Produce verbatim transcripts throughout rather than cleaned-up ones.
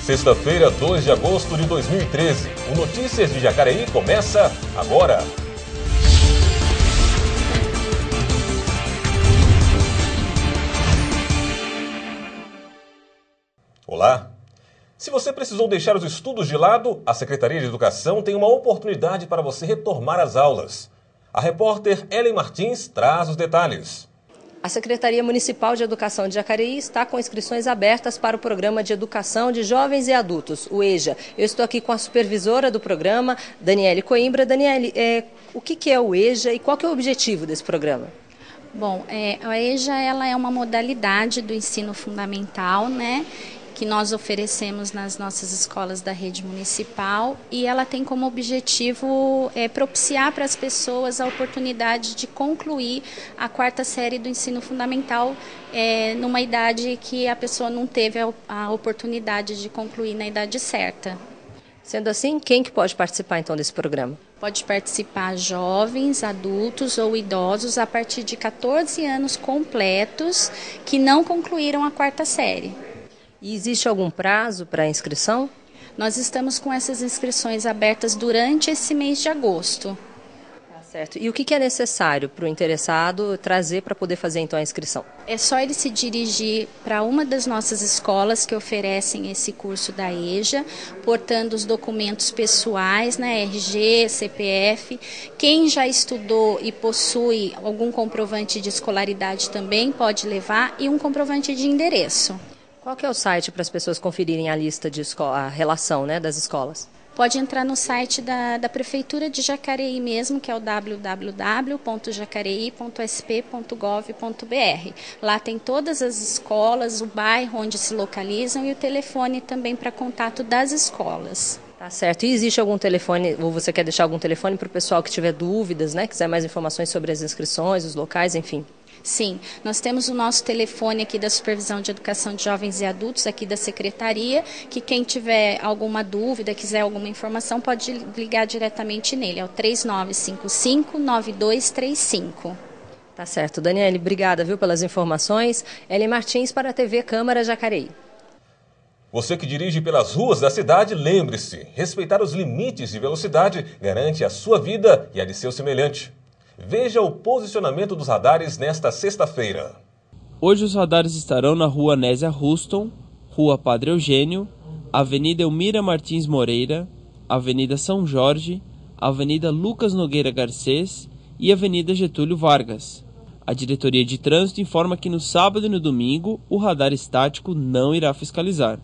Sexta-feira, dois de agosto de dois mil e treze. O Notícias de Jacareí começa agora. Olá! Se você precisou deixar os estudos de lado, a Secretaria de Educação tem uma oportunidade para você retomar as aulas. A repórter Ellen Martins traz os detalhes. A Secretaria Municipal de Educação de Jacareí está com inscrições abertas para o Programa de Educação de Jovens e Adultos, o EJA. Eu estou aqui com a supervisora do programa, Daniele Coimbra. Daniele, é, o que, que é o EJA e qual que é o objetivo desse programa? Bom, é, a EJA ela é uma modalidade do ensino fundamental, né? Que nós oferecemos nas nossas escolas da rede municipal, e ela tem como objetivo é, propiciar para as pessoas a oportunidade de concluir a quarta série do ensino fundamental é, numa idade que a pessoa não teve a, a oportunidade de concluir na idade certa. Sendo assim, quem que pode participar então desse programa? Pode participar jovens, adultos ou idosos a partir de quatorze anos completos que não concluíram a quarta série. E existe algum prazo para a inscrição? Nós estamos com essas inscrições abertas durante esse mês de agosto. Tá certo. E o que é necessário para o interessado trazer para poder fazer então a inscrição? É só ele se dirigir para uma das nossas escolas que oferecem esse curso da EJA, portando os documentos pessoais, né, R G, C P F. Quem já estudou e possui algum comprovante de escolaridade também pode levar, e um comprovante de endereço. Qual que é o site para as pessoas conferirem a lista de escola, a relação, né, das escolas? Pode entrar no site da, da Prefeitura de Jacareí mesmo, que é o w w w ponto jacareí ponto s p ponto gov ponto b r. Lá tem todas as escolas, o bairro onde se localizam e o telefone também para contato das escolas. Tá certo. E existe algum telefone, ou você quer deixar algum telefone para o pessoal que tiver dúvidas, né, quiser mais informações sobre as inscrições, os locais, enfim? Sim, nós temos o nosso telefone aqui da Supervisão de Educação de Jovens e Adultos, aqui da Secretaria, que quem tiver alguma dúvida, quiser alguma informação, pode ligar diretamente nele, é o três nove cinco cinco, nove dois três cinco. Tá certo. Daniele, obrigada, viu, pelas informações. Ellen Martins para a T V Câmara Jacareí. Você que dirige pelas ruas da cidade, lembre-se, respeitar os limites de velocidade garante a sua vida e a de seu semelhante. Veja o posicionamento dos radares nesta sexta-feira. Hoje os radares estarão na Rua Nésia Ruston, Rua Padre Eugênio, Avenida Elmira Martins Moreira, Avenida São Jorge, Avenida Lucas Nogueira Garcês e Avenida Getúlio Vargas. A Diretoria de Trânsito informa que no sábado e no domingo o radar estático não irá fiscalizar.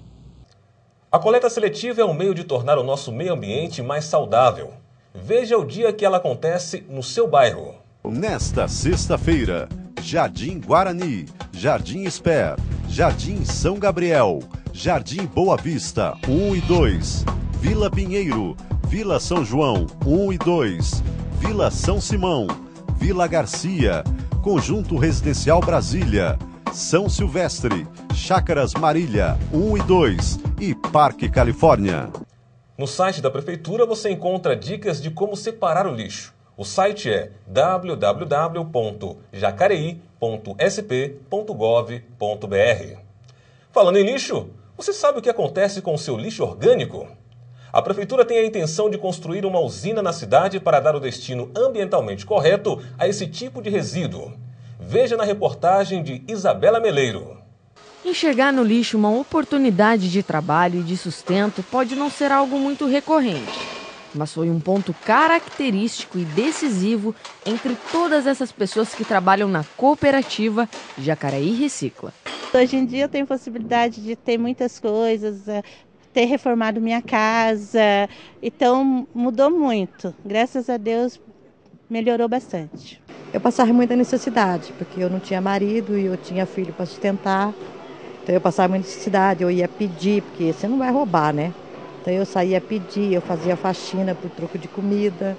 A coleta seletiva é um meio de tornar o nosso meio ambiente mais saudável. Veja o dia que ela acontece no seu bairro. Nesta sexta-feira, Jardim Guarani, Jardim Esper, Jardim São Gabriel, Jardim Boa Vista um e dois, Vila Pinheiro, Vila São João um e dois, Vila São Simão, Vila Garcia, Conjunto Residencial Brasília, São Silvestre, Chácaras Marília um e dois e Parque Califórnia. No site da Prefeitura você encontra dicas de como separar o lixo. O site é w w w ponto jacareí ponto s p ponto gov ponto b r. Falando em lixo, você sabe o que acontece com o seu lixo orgânico? A Prefeitura tem a intenção de construir uma usina na cidade para dar o destino ambientalmente correto a esse tipo de resíduo. Veja na reportagem de Isabela Meleiro. Enxergar no lixo uma oportunidade de trabalho e de sustento pode não ser algo muito recorrente, mas foi um ponto característico e decisivo entre todas essas pessoas que trabalham na cooperativa Jacareí Recicla. Hoje em dia eu tenho possibilidade de ter muitas coisas, ter reformado minha casa, então mudou muito. Graças a Deus melhorou bastante. Eu passava muita necessidade, porque eu não tinha marido e eu tinha filho para sustentar. Então eu passava muita necessidade, eu ia pedir, porque você não vai roubar, né? Então eu saía pedir, eu fazia faxina por troco de comida.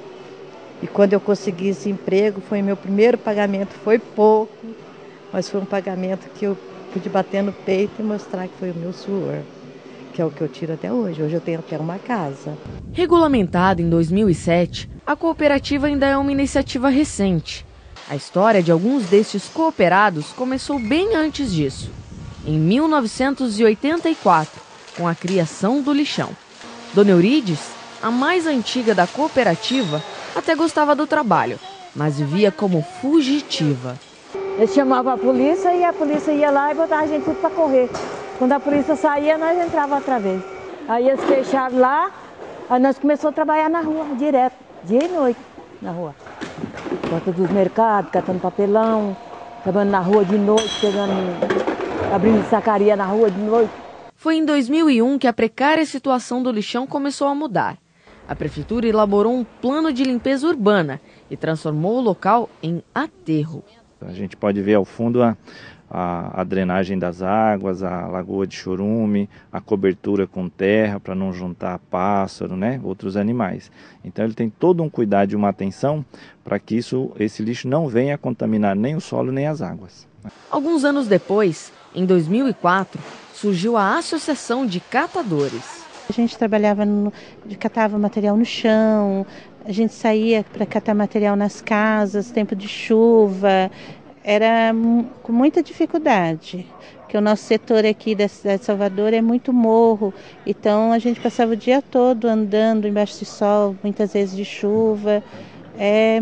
E quando eu consegui esse emprego, foi meu primeiro pagamento, foi pouco, mas foi um pagamento que eu pude bater no peito e mostrar que foi o meu suor, que é o que eu tiro até hoje. Hoje eu tenho até uma casa. Regulamentada em dois mil e sete, a cooperativa ainda é uma iniciativa recente. A história de alguns destes cooperados começou bem antes disso. Em mil novecentos e oitenta e quatro, com a criação do lixão. Dona Eurides, a mais antiga da cooperativa, até gostava do trabalho, mas vivia como fugitiva. Eles chamavam a polícia e a polícia ia lá e botava a gente tudo para correr. Quando a polícia saía, nós entrava outra vez. Aí eles fecharam lá, aí nós começamos a trabalhar na rua, direto, dia e noite, na rua. Porta dos mercados, catando papelão, trabalhando na rua de noite, pegando, abrindo sacaria na rua de noite. Foi em dois mil e um que a precária situação do lixão começou a mudar. A prefeitura elaborou um plano de limpeza urbana e transformou o local em aterro. A gente pode ver ao fundo a, a, a drenagem das águas, a lagoa de chorume, a cobertura com terra para não juntar pássaro, né, outros animais. Então ele tem todo um cuidado e uma atenção para que isso, esse lixo não venha contaminar nem o solo nem as águas. Alguns anos depois, em dois mil e quatro, surgiu a Associação de Catadores. A gente trabalhava, no, catava material no chão, a gente saía para catar material nas casas, tempo de chuva, era com muita dificuldade, porque o nosso setor aqui da cidade de Salvador é muito morro, então a gente passava o dia todo andando embaixo de sol, muitas vezes de chuva, é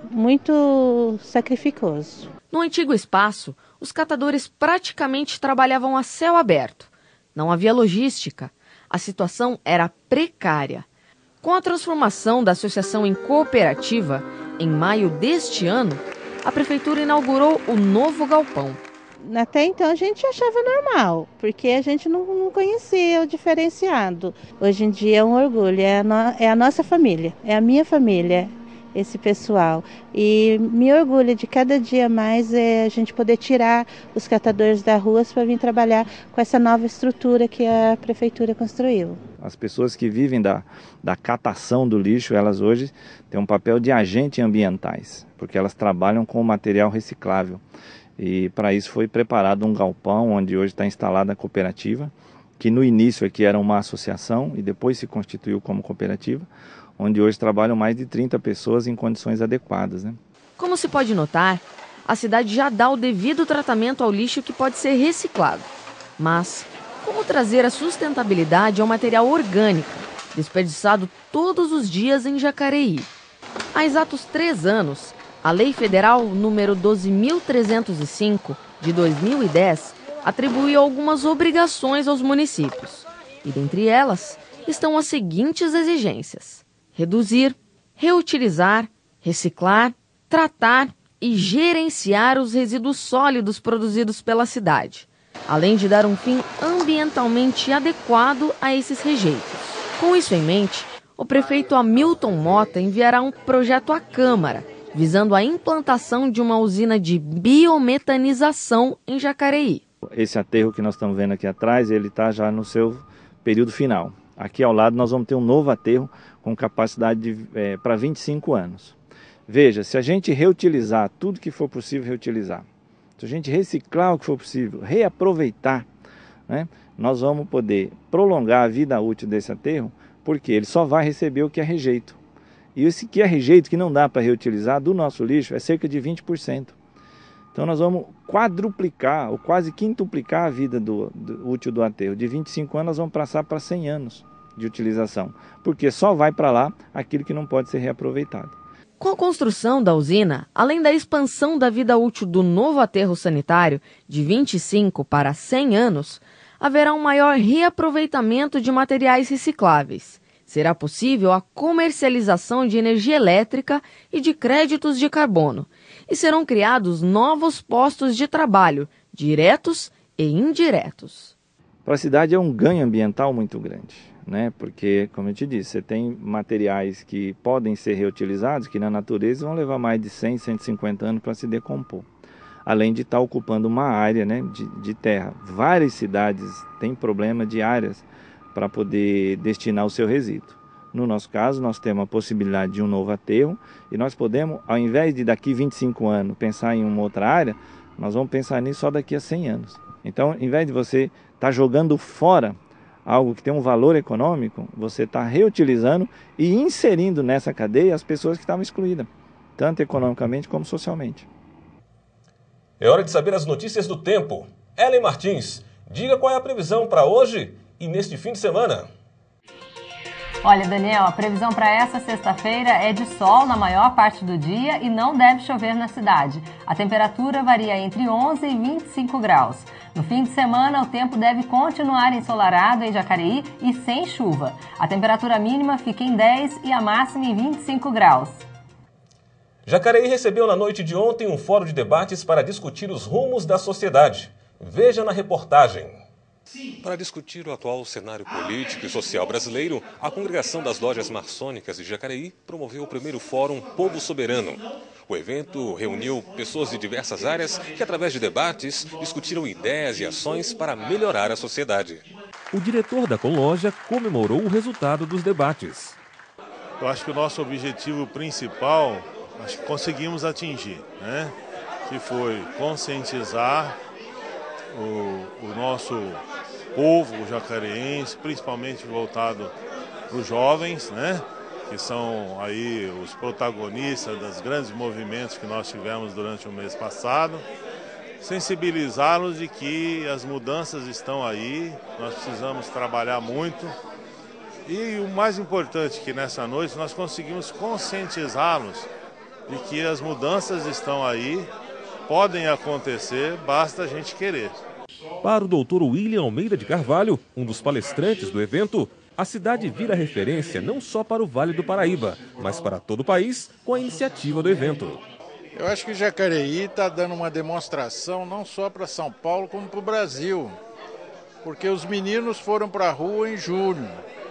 muito sacrificoso. No antigo espaço, os catadores praticamente trabalhavam a céu aberto. Não havia logística. A situação era precária. Com a transformação da associação em cooperativa, em maio deste ano, a prefeitura inaugurou o novo galpão. Até então a gente achava normal, porque a gente não, não conhecia o diferenciado. Hoje em dia é um orgulho, é a, no, é a nossa família, é a minha família, esse pessoal. E me orgulha de cada dia mais é a gente poder tirar os catadores da rua para vir trabalhar com essa nova estrutura que a prefeitura construiu. As pessoas que vivem da, da catação do lixo, elas hoje têm um papel de agentes ambientais, porque elas trabalham com material reciclável. E para isso foi preparado um galpão onde hoje está instalada a cooperativa, que no início aqui era uma associação e depois se constituiu como cooperativa, onde hoje trabalham mais de trinta pessoas em condições adequadas, né? Como se pode notar, a cidade já dá o devido tratamento ao lixo que pode ser reciclado. Mas como trazer a sustentabilidade ao material orgânico, desperdiçado todos os dias em Jacareí? Há exatos três anos, a Lei Federal número doze mil trezentos e cinco, de dois mil e dez, atribuiu algumas obrigações aos municípios. E dentre elas estão as seguintes exigências: reduzir, reutilizar, reciclar, tratar e gerenciar os resíduos sólidos produzidos pela cidade, além de dar um fim ambientalmente adequado a esses rejeitos. Com isso em mente, o prefeito Hamilton Mota enviará um projeto à Câmara, visando a implantação de uma usina de biometanização em Jacareí. Esse aterro que nós estamos vendo aqui atrás, ele está já no seu período final. Aqui ao lado nós vamos ter um novo aterro com capacidade é, para vinte e cinco anos. Veja, se a gente reutilizar tudo que for possível reutilizar, se a gente reciclar o que for possível, reaproveitar, né, nós vamos poder prolongar a vida útil desse aterro, porque ele só vai receber o que é rejeito. E esse que é rejeito, que não dá para reutilizar, do nosso lixo, é cerca de vinte por cento. Então nós vamos quadruplicar, ou quase quintuplicar a vida do, do, útil do aterro. De vinte e cinco anos nós vamos passar para cem anos de utilização, porque só vai para lá aquilo que não pode ser reaproveitado. Com a construção da usina, além da expansão da vida útil do novo aterro sanitário de vinte e cinco para cem anos, haverá um maior reaproveitamento de materiais recicláveis. Será possível a comercialização de energia elétrica e de créditos de carbono, e serão criados novos postos de trabalho, diretos e indiretos. Para a cidade é um ganho ambiental muito grande, né? Porque, como eu te disse, você tem materiais que podem ser reutilizados, que na natureza vão levar mais de cem, cento e cinquenta anos para se decompor. Além de estar ocupando uma área, né, de, de terra. Várias cidades têm problema de áreas para poder destinar o seu resíduo. No nosso caso, nós temos a possibilidade de um novo aterro e nós podemos, ao invés de daqui vinte e cinco anos pensar em uma outra área, nós vamos pensar nisso só daqui a cem anos. Então, ao invés de você estar jogando fora algo que tem um valor econômico, você está reutilizando e inserindo nessa cadeia as pessoas que estavam excluídas, tanto economicamente como socialmente. É hora de saber as notícias do tempo. Ellen Martins, diga qual é a previsão para hoje E neste fim de semana? Olha, Daniel, a previsão para essa sexta-feira é de sol na maior parte do dia e não deve chover na cidade. A temperatura varia entre onze e vinte e cinco graus. No fim de semana, o tempo deve continuar ensolarado em Jacareí e sem chuva. A temperatura mínima fica em dez e a máxima em vinte e cinco graus. Jacareí recebeu na noite de ontem um fórum de debates para discutir os rumos da sociedade. Veja na reportagem. Para discutir o atual cenário político e social brasileiro, a Congregação das Lojas Maçônicas de Jacareí promoveu o primeiro Fórum Povo Soberano. O evento reuniu pessoas de diversas áreas que, através de debates, discutiram ideias e ações para melhorar a sociedade. O diretor da Conloja comemorou o resultado dos debates. Eu acho que o nosso objetivo principal, acho que conseguimos atingir, né? Que foi conscientizar o, o nosso povo jacareense, principalmente voltado para os jovens, né? Que são aí os protagonistas dos grandes movimentos que nós tivemos durante o mês passado. Sensibilizá-los de que as mudanças estão aí, nós precisamos trabalhar muito. E o mais importante que nessa noite nós conseguimos conscientizá-los de que as mudanças estão aí, podem acontecer, basta a gente querer. Para o doutor William Almeida de Carvalho, um dos palestrantes do evento, a cidade vira referência não só para o Vale do Paraíba, mas para todo o país com a iniciativa do evento. Eu acho que Jacareí está dando uma demonstração não só para São Paulo, como para o Brasil. Porque os meninos foram para a rua em julho.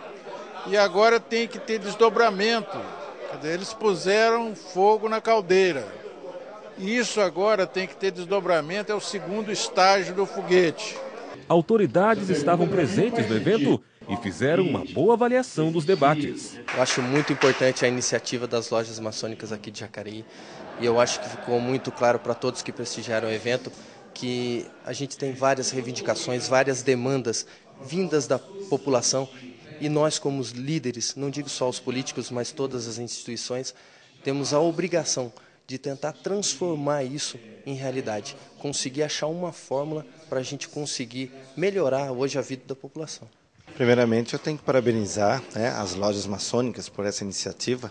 E agora tem que ter desdobramento. Eles puseram fogo na caldeira. Isso agora tem que ter desdobramento, é o segundo estágio do foguete. Autoridades estavam presentes no evento e fizeram uma boa avaliação dos debates. Eu acho muito importante a iniciativa das lojas maçônicas aqui de Jacareí. E eu acho que ficou muito claro para todos que prestigiaram o evento que a gente tem várias reivindicações, várias demandas vindas da população. E nós, como os líderes, não digo só os políticos, mas todas as instituições, temos a obrigação de tentar transformar isso em realidade, conseguir achar uma fórmula para a gente conseguir melhorar hoje a vida da população. Primeiramente, eu tenho que parabenizar, né, as lojas maçônicas por essa iniciativa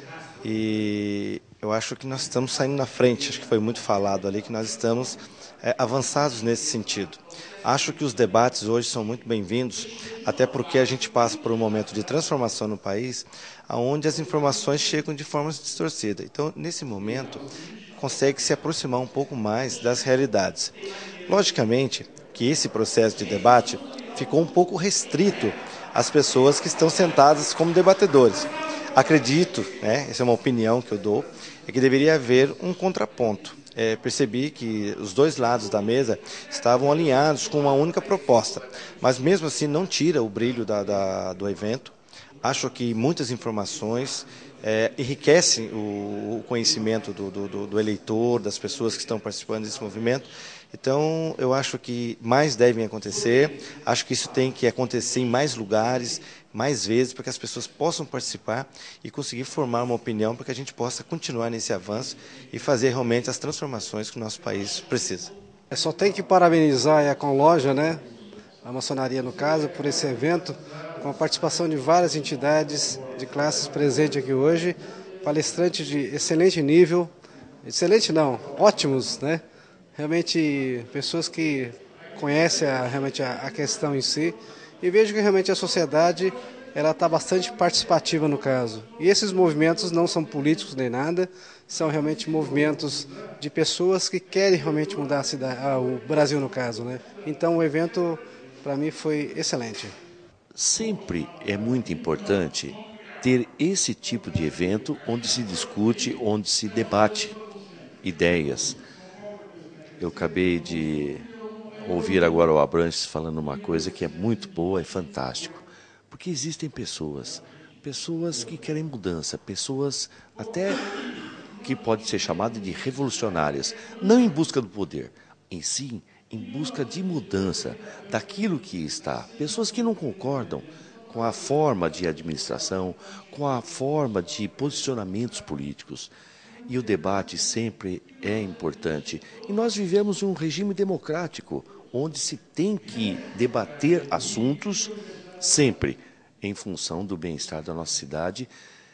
e eu acho que nós estamos saindo na frente, acho que foi muito falado ali que nós estamos é, avançados nesse sentido. Acho que os debates hoje são muito bem-vindos, até porque a gente passa por um momento de transformação no país, onde as informações chegam de forma distorcida. Então, nesse momento, consegue se aproximar um pouco mais das realidades. Logicamente que esse processo de debate ficou um pouco restrito às pessoas que estão sentadas como debatedores. Acredito, né, essa é uma opinião que eu dou, é que deveria haver um contraponto. É, percebi que os dois lados da mesa estavam alinhados com uma única proposta, mas mesmo assim não tira o brilho da, da, do evento. Acho que muitas informações é, enriquecem o, o conhecimento do, do, do eleitor, das pessoas que estão participando desse movimento. Então, eu acho que mais devem acontecer, acho que isso tem que acontecer em mais lugares, mais vezes, para que as pessoas possam participar e conseguir formar uma opinião para que a gente possa continuar nesse avanço e fazer realmente as transformações que o nosso país precisa. Eu só tenho que parabenizar a Conloja, né, a maçonaria no caso, por esse evento, com a participação de várias entidades de classes presentes aqui hoje, palestrantes de excelente nível, excelente não, ótimos, né? Realmente pessoas que conhecem a, realmente a, a questão em si, e vejo que realmente a sociedade ela está bastante participativa no caso. E esses movimentos não são políticos nem nada, são realmente movimentos de pessoas que querem realmente mudar a cidade, ah, o Brasil no caso, né? Então o evento para mim foi excelente. Sempre é muito importante ter esse tipo de evento onde se discute, onde se debate ideias. Eu acabei de ouvir agora o Abranches falando uma coisa que é muito boa, é fantástico. Porque existem pessoas, pessoas que querem mudança, pessoas até que podem ser chamadas de revolucionárias, não em busca do poder, em si, em busca de mudança daquilo que está. Pessoas que não concordam com a forma de administração, com a forma de posicionamentos políticos. E o debate sempre é importante. E nós vivemos um regime democrático, onde se tem que debater assuntos sempre em função do bem-estar da nossa cidade,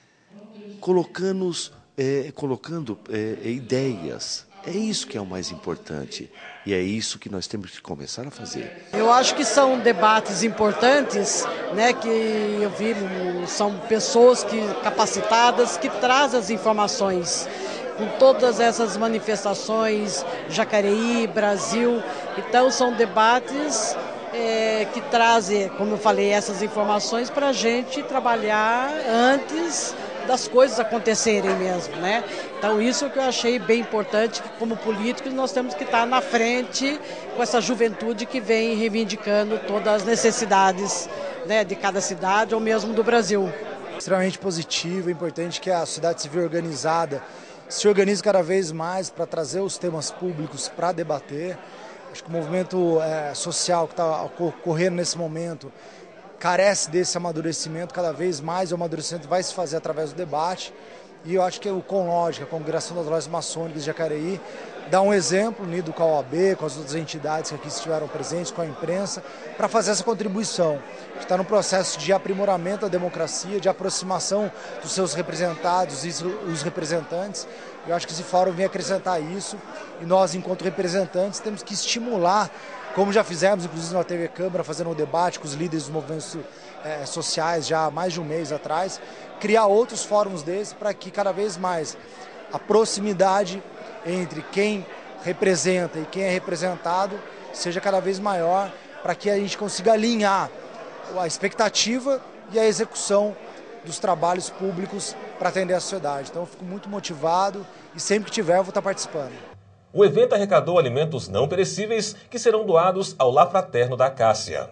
colocando, é, colocando é, ideias. É isso que é o mais importante e é isso que nós temos que começar a fazer. Eu acho que são debates importantes, né, que eu vi, são pessoas que, capacitadas que trazem as informações com todas essas manifestações, Jacareí, Brasil. Então são debates é, que trazem, como eu falei, essas informações para a gente trabalhar antes das coisas acontecerem mesmo, né? Então isso que eu achei bem importante, que como políticos nós temos que estar na frente com essa juventude que vem reivindicando todas as necessidades, né, de cada cidade ou mesmo do Brasil. Extremamente positivo, é importante que a sociedade civil organizada se organize cada vez mais para trazer os temas públicos para debater. Acho que o movimento é, social que está ocorrendo nesse momento carece desse amadurecimento, cada vez mais o amadurecimento vai se fazer através do debate. E eu acho que o CONLOGIC, a Congregação das Lojas Maçônicas de Jacareí, dá um exemplo, unido com a O A B, com as outras entidades que aqui estiveram presentes, com a imprensa, para fazer essa contribuição. A gente está no processo de aprimoramento da democracia, de aproximação dos seus representados e os representantes. Eu acho que esse fórum vem acrescentar isso e nós, enquanto representantes, temos que estimular, como já fizemos, inclusive na T V Câmara, fazendo um debate com os líderes dos movimentos é, sociais já há mais de um mês atrás, criar outros fóruns desses para que cada vez mais a proximidade entre quem representa e quem é representado seja cada vez maior, para que a gente consiga alinhar a expectativa e a execução dos trabalhos públicos para atender a sociedade. Então eu fico muito motivado e sempre que tiver eu vou estar participando. O evento arrecadou alimentos não perecíveis que serão doados ao Lar Fraterno da Acácia.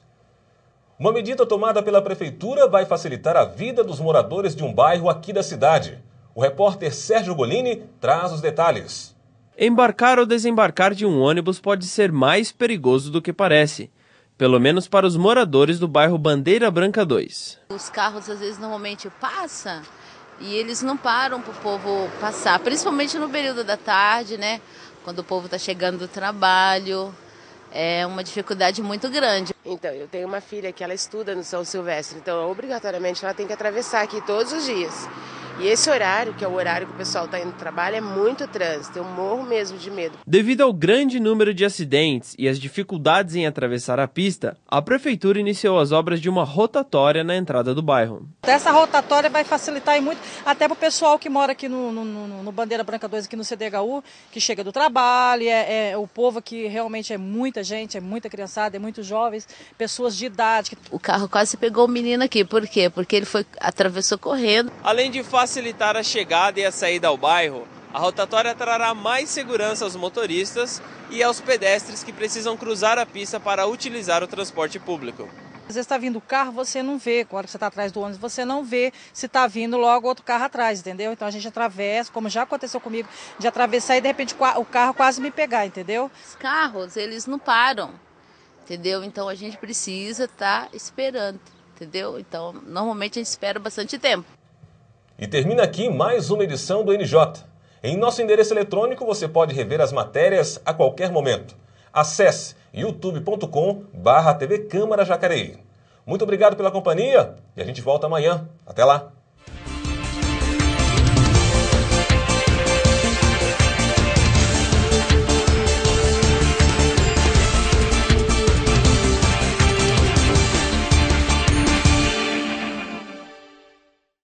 Uma medida tomada pela Prefeitura vai facilitar a vida dos moradores de um bairro aqui da cidade. O repórter Sérgio Golini traz os detalhes. Embarcar ou desembarcar de um ônibus pode ser mais perigoso do que parece. Pelo menos para os moradores do bairro Bandeira Branca dois. Os carros às vezes normalmente passam e eles não param para o povo passar, principalmente no período da tarde, né? Quando o povo está chegando do trabalho. É uma dificuldade muito grande. Então, eu tenho uma filha que ela estuda no São Silvestre, então obrigatoriamente ela tem que atravessar aqui todos os dias. E esse horário, que é o horário que o pessoal está indo para o trabalho, é muito trânsito, eu morro mesmo de medo. Devido ao grande número de acidentes e as dificuldades em atravessar a pista, a Prefeitura iniciou as obras de uma rotatória na entrada do bairro. Essa rotatória vai facilitar muito, até para o pessoal que mora aqui no, no, no, no Bandeira Branca dois, aqui no C D H U, que chega do trabalho, é, é o povo que realmente é muita gente, é muita criançada, é muitos jovens, pessoas de idade. O carro quase pegou o menino aqui, por quê? Porque ele foi, atravessou correndo. Além de facilitar a chegada e a saída ao bairro, a rotatória trará mais segurança aos motoristas e aos pedestres que precisam cruzar a pista para utilizar o transporte público. Às vezes está vindo o carro, você não vê, quando você está atrás do ônibus, você não vê se está vindo logo outro carro atrás, entendeu? Então a gente atravessa, como já aconteceu comigo, de atravessar e de repente o carro quase me pegar, entendeu? Os carros, eles não param, entendeu? Então a gente precisa estar esperando, entendeu? Então normalmente a gente espera bastante tempo. E termina aqui mais uma edição do N J. Em nosso endereço eletrônico você pode rever as matérias a qualquer momento. Acesse youtube ponto com barra T V Câmara Jacareí. Muito obrigado pela companhia e a gente volta amanhã. Até lá!